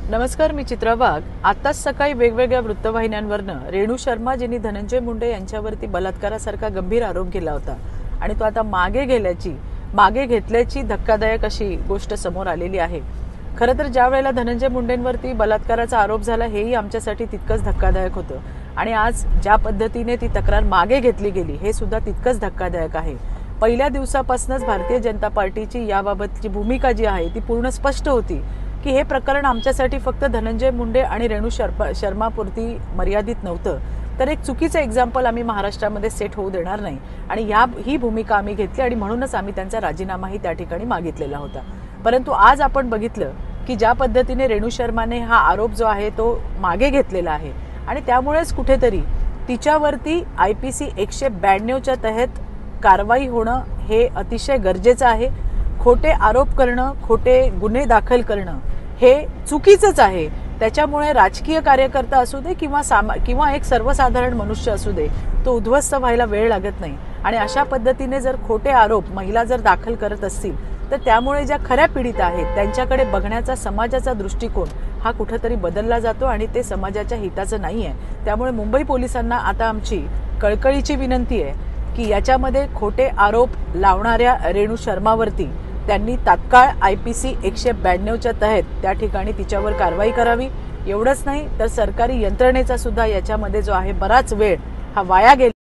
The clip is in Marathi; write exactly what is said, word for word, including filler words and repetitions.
नमस्कार, मी चित्रा वाघ। आताच सकाळी वेगवेगळ्या वृत्तवाहिन्यांवरनं रेणू शर्मा जिनी धनंजय मुंडे यांच्यावरती बलात्कारासारखा गंभीर आरोप केला होता आणि तो आता मागे गेल्याची मागे घेतल्याची धक्कादायक अशी गोष्ट समोर आलेली आहे। खरं तर ज्या वेळेला धनंजय मुंडेंवरती बलात्काराचा आरोप झाला हेही आमच्यासाठी तितकंच धक्कादायक होतं आणि आज ज्या पद्धतीने ती तक्रार मागे घेतली गेली हे सुद्धा तितकंच धक्कादायक आहे। पहिल्या दिवसापासूनच भारतीय जनता पार्टीची याबाबतची भूमिका जी आहे ती पूर्ण स्पष्ट होती की हे प्रकरण आमच्यासाठी फक्त धनंजय मुंडे आणि रेणू शर्मा शर्मापुरती मर्यादित नव्हतं, तर एक चुकीचं एक्झाम्पल आम्ही महाराष्ट्रामध्ये सेट होऊ देणार नाही आणि या ही भूमिका आम्ही घेतली आणि म्हणूनच आम्ही त्यांचा राजीनामाही त्या ठिकाणी मागितलेला होता। परंतु आज आपण बघितलं की ज्या पद्धतीने रेणू शर्माने हा आरोप जो आहे तो मागे घेतलेला आहे आणि त्यामुळेच कुठेतरी तिच्यावरती आयपीसी एकशे ब्याण्णवच्या तहत कारवाई होणं हे अतिशय गरजेचं आहे। खोटे आरोप करणं, खोटे गुन्हे दाखल करणं हे चुकीचंच आहे। त्याच्यामुळे राजकीय कार्यकर्ता असू दे किंवा किंवा एक सर्वसाधारण मनुष्य असू दे तो उद्ध्वस्त व्हायला वेळ लागत नाही आणि अशा पद्धतीने जर खोटे आरोप महिला जर दाखल करत असतील तर त्यामुळे ज्या खऱ्या पीडित आहेत त्यांच्याकडे बघण्याचा समाजाचा दृष्टिकोन हा कुठेतरी बदलला जातो आणि ते समाजाच्या हिताचं नाही आहे। त्यामुळे मुंबई पोलिसांना आता आमची कळकळीची विनंती आहे की याच्यामध्ये खोटे आरोप लावणाऱ्या रेणू शर्मावरती त्यांनी तात्काळ आयपीसी एकशे ब्याण्णवच्या तहत त्या ठिकाणी तिच्यावर कारवाई करावी। एवढंच नाही तर सरकारी यंत्रणेचा सुद्धा याच्यामध्ये जो आहे बराच वेळ हा वाया गेला।